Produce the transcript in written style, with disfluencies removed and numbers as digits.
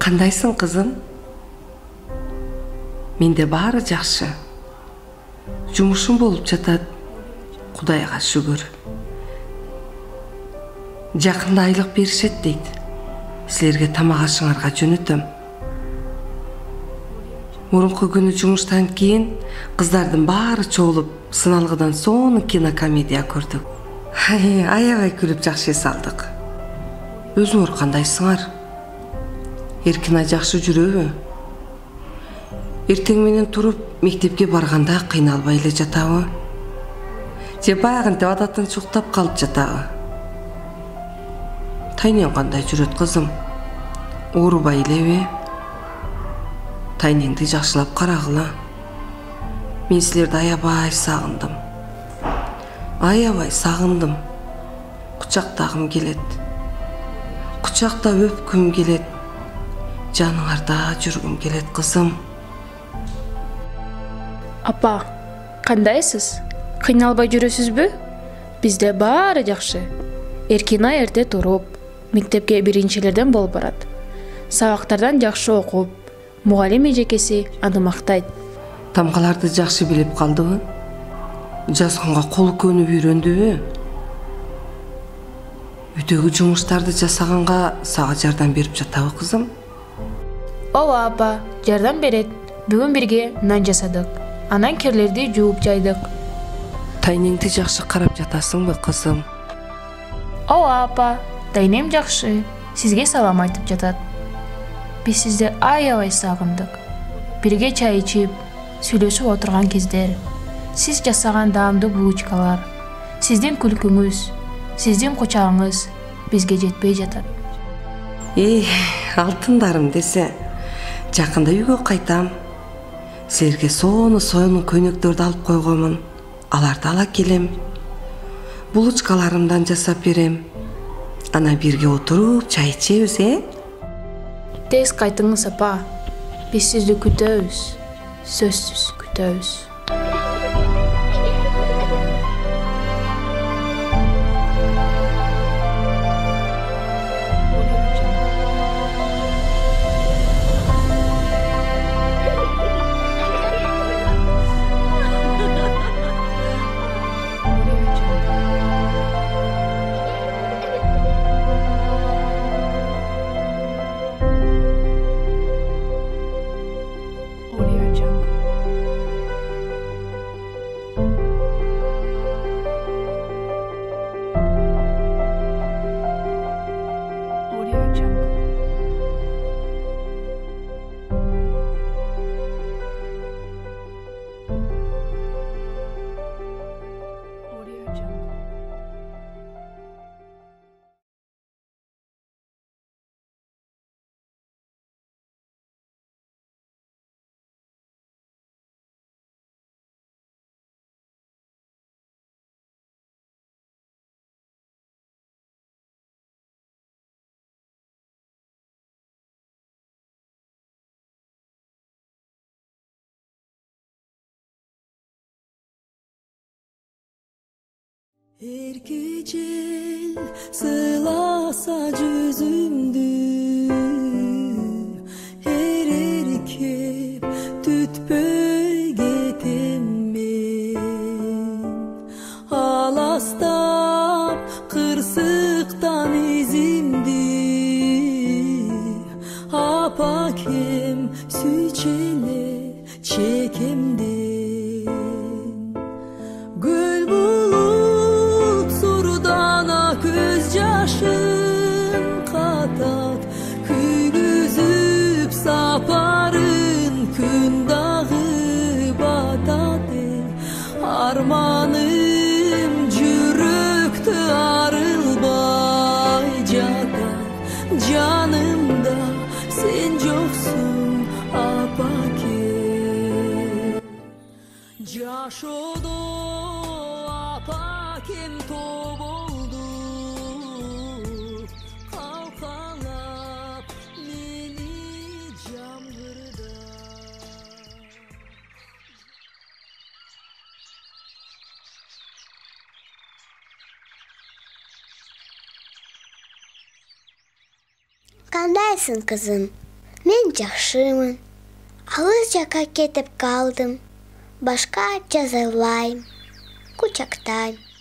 Кандайсың, кызым? Менде баары жакшы. Жумушум болуп жатат. Кудайга шүгүр. Жакында айлык беришет дейт. Силерге тамак ашыңарга жөнөтөм. Мурунку күнү жумуштан кийин кыздардын баары чогулуп, сыналгыдан соң кинокомедия көрдүк. Аябай күлүп жакшы эс алдык. Өзүңөр кандайсыңар? Эркинай жакшы жүрөбү? Эртең менен туруп мектепке барганда кыйналбай эле жатабы? Же баягынтип адатынча уктап калып жатабы? Тайнең кандай жүрөт, кызым? Оорубай элеби? Тайнеңди жакшылап карагыла. Мен силерди аябай сагындым. Аябай сагындым. Кучактагым келет. Кучактап өпкүм келет. Жаныңарда жүргүм келет, кызым. Апа, кандайсыз? Кыйналбай жүрөсүзбү? Бизде баары жакшы. Эркинай эрте туруп, мектепке биринчилерден болуп барат. Сабактардан жакшы окуп, мугалим эжекеси аны мактайт. Тамгаларды жакшы билип калдыбы? Жазганга колу көнүп үйрөндүбү? Үйдөгү жумуштарды жасаганга сага жардам берип жатабы, кызым? Ооба апа, жардам берет. Бүгүн бирге нан жасадык. Анан кирлерди жууп жайдык. Тайнеңди жакшы карап жатасыңбы, кызым? Ооба апа, тайнем жакшы. Сизге салам айтып жатат. Биз сизди аябай сагындык. Бирге чай ичип, сүйлөшүп отурган кездер, сиз жасаган даамдуу булочкалар, сиздин күлкүңүз, сиздин кучагыңыз бизге жетпей жатат. Алтындарым десе, жакында үйгө кайтам. Силерге сону көйнөктөрдү алып койгонмун. Аларды ала келем. Булочкаларымдан жасап берем. Ана бирге отуруп чай ичебиз, Тез кайтыңыз, апа. Биз сизди күтөбүз. Сөзсүз күтөбүз. Эркечел сыласа жүзүмдү, эреркеп түтпөй кетем мен. Аластап кырсыктан изимди, апакем сүйчеле чекемден. Жашын катат, күгүзүп сапарын күн дагы батат. Арманым жүрөктө арылбай жатат, жанымда сен жоксуң апакем. Жашоодо апакем тоболду, Кандайсың, кызым? Мен жакшымын. Алыс жака кетип калдым. Башка жаза албайм. Кучактайм.